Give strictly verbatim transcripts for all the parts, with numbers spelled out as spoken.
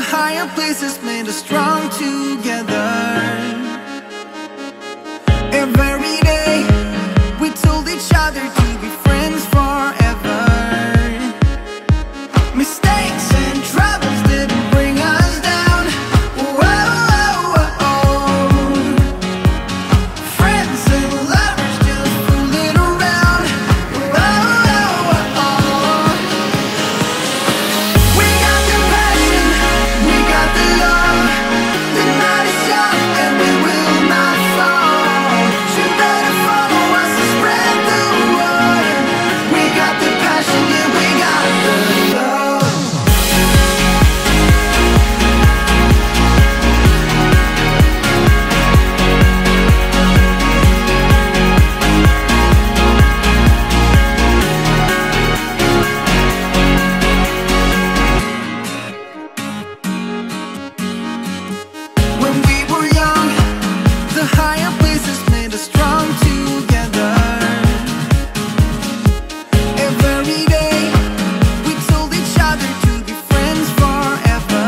higher places made us strong together. Every day we told each other to be friends forever. Mistakes and troubles didn't bring us down. Whoa, whoa, whoa. Friends and lovers just fooling around. Whoa, whoa, whoa. We got the passion, we got the love. The night is young and we will not fall. You better follow us and spread the word. We got the passion, yeah, we got the love. When we were young, the higher places made us strong together. Every day we told each other to be friends forever.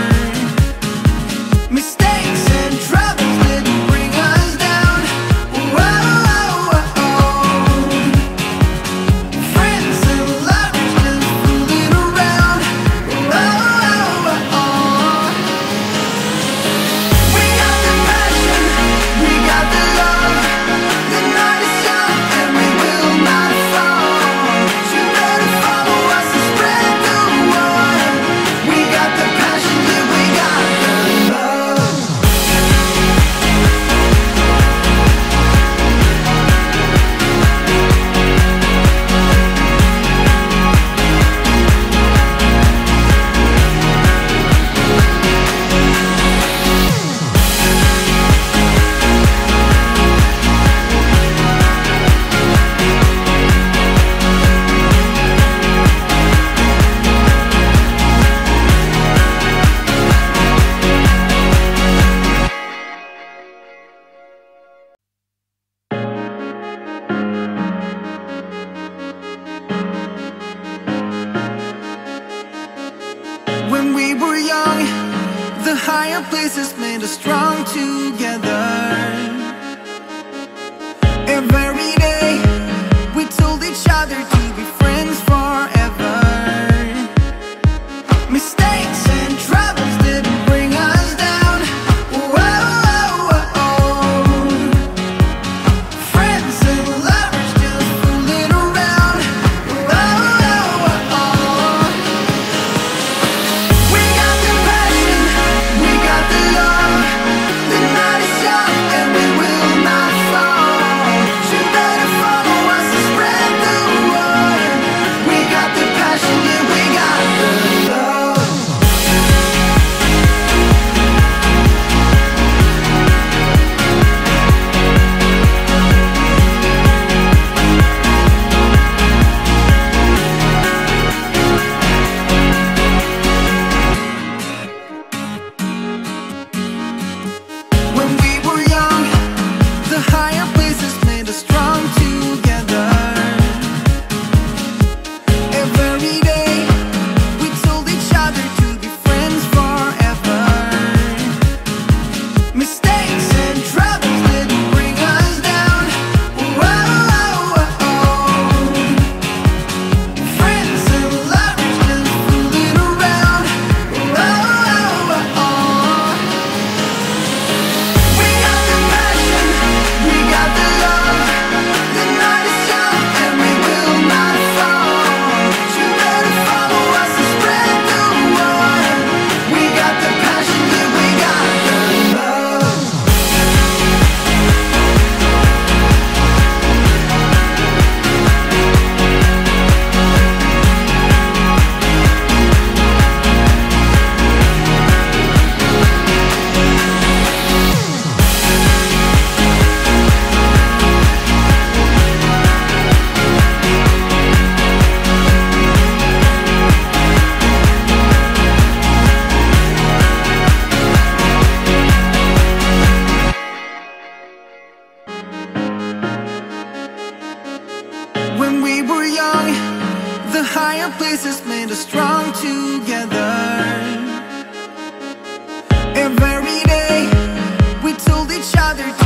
Mistakes and troubles didn't bring us down. Whoa, whoa, whoa. Friends and lovers just fooling around. Whoa, whoa, whoa. We got the passion, we got the love. The night is young and we will not fall. You better follow us and spread the word. We got the passion, yeah, we got the love. When we were young, the higher places made us strong together. Every day we told each other to be friends forever. Mistakes and troubles didn't bring us down. Whoa, whoa, whoa. Friends and lovers just fooling around. Whoa, whoa, whoa. We got the passion, we got the love. The night is young and we will not fall. You better follow us and spread the word. We got the passion, yeah, we got the love. When we were young, the higher places made us strong together. Every day we told each other to be friends forever. Mistakes and troubles didn't bring us down. Whoa, whoa, whoa. Friends and lovers just fooling around. Whoa, whoa, whoa. We got the passion, we got the love. The night is young and we will not fall. You better follow us and spread the word. We got the passion, yeah, we got the love. When we were young, the higher places made us strong together. each other.